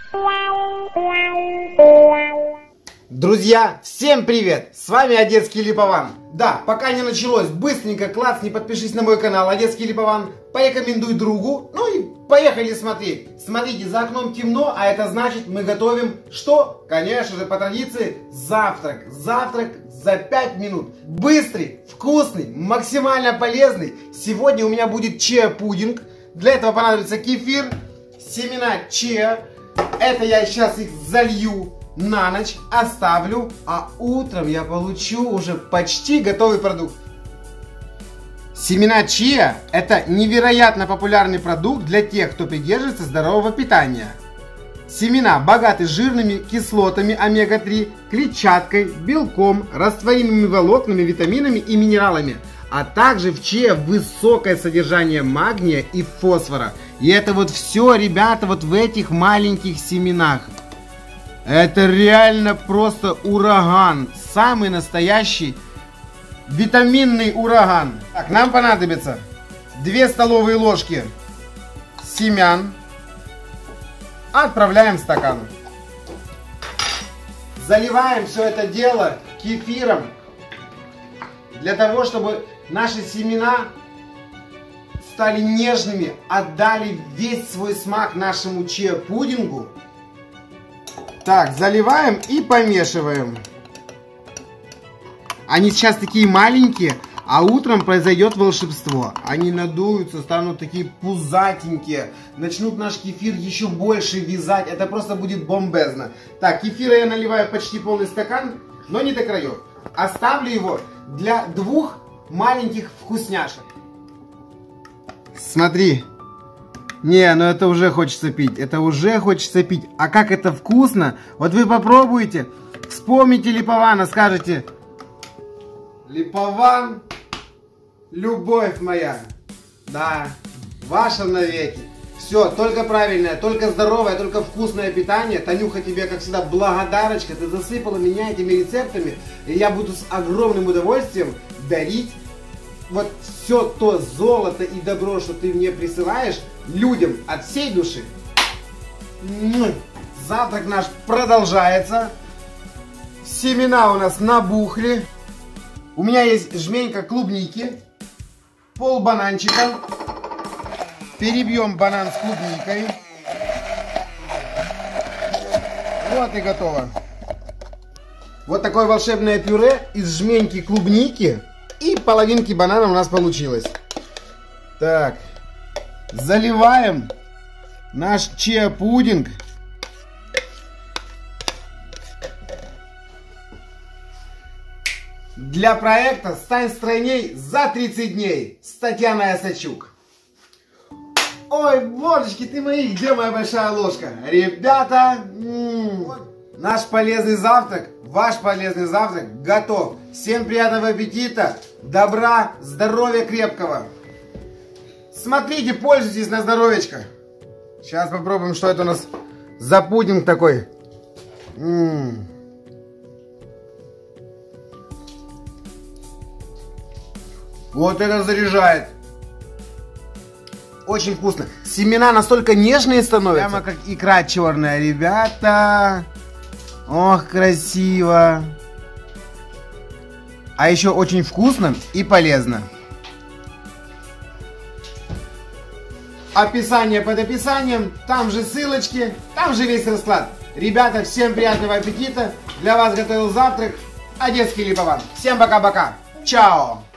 Друзья, всем привет! С вами Одесский Липован. Да, пока не началось, быстренько клацни, подпишись на мой канал Одесский Липован, порекомендуй другу, ну и поехали смотреть. Смотрите, за окном темно, а это значит, мы готовим что? Конечно же, по традиции, завтрак. Завтрак за 5 минут. Быстрый, вкусный, максимально полезный. Сегодня у меня будет чиа-пудинг. Для этого понадобится кефир, семена чиа. Это я сейчас их залью на ночь, оставлю, а утром я получу уже почти готовый продукт. Семена чиа – это невероятно популярный продукт для тех, кто придерживается здорового питания. Семена богаты жирными кислотами омега-3, клетчаткой, белком, растворимыми волокнами, витаминами и минералами. А также в чиа высокое содержание магния и фосфора. И это вот все, ребята, вот в этих маленьких семенах. Это реально просто ураган. Самый настоящий витаминный ураган. Так, нам понадобится 2 столовые ложки семян. Отправляем в стакан. Заливаем все это дело кефиром. Для того, чтобы наши семена стали нежными, отдали весь свой смак нашему чиа-пудингу. Так, заливаем и помешиваем. Они сейчас такие маленькие, а утром произойдет волшебство. Они надуются, станут такие пузатенькие, начнут наш кефир еще больше вязать. Это просто будет бомбезно. Так, кефира я наливаю почти полный стакан, но не до краев. Оставлю его для 2 маленьких вкусняшек. Смотри. Не, ну это уже хочется пить. Это уже хочется пить. А как это вкусно. Вот вы попробуйте. Вспомните Липована, скажете: Липован, любовь моя. Да, ваша навеки. Все, только правильное, только здоровое, только вкусное питание. Танюха, тебе, как всегда, благодарочка. Ты засыпала меня этими рецептами. И я буду с огромным удовольствием дарить вот все то золото и добро, что ты мне присылаешь, людям от всей души. Завтрак наш продолжается. Семена у нас набухли. У меня есть жменька клубники. Пол бананчика. Перебьем банан с клубникой. Вот и готово. Вот такое волшебное пюре из жменьки клубники и половинки банана у нас получилось. Так, заливаем наш чиа-пудинг. Для проекта «Стань стройней за 30 дней» с Татьяной Осадчук. Ой, божечки ты мои, где моя большая ложка? Ребята, наш полезный завтрак, ваш полезный завтрак готов. Всем приятного аппетита, добра, здоровья крепкого. Смотрите, пользуйтесь на здоровечко. Сейчас попробуем, что это у нас за пудинг такой. Вот это заряжает. Очень вкусно. Семена настолько нежные становятся. Прямо как икра черная, ребята. Ох, красиво. А еще очень вкусно и полезно. Описание под описанием. Там же ссылочки. Там же весь расклад. Ребята, всем приятного аппетита. Для вас готовил завтрак Одесский Липован. Всем пока-пока. Чао.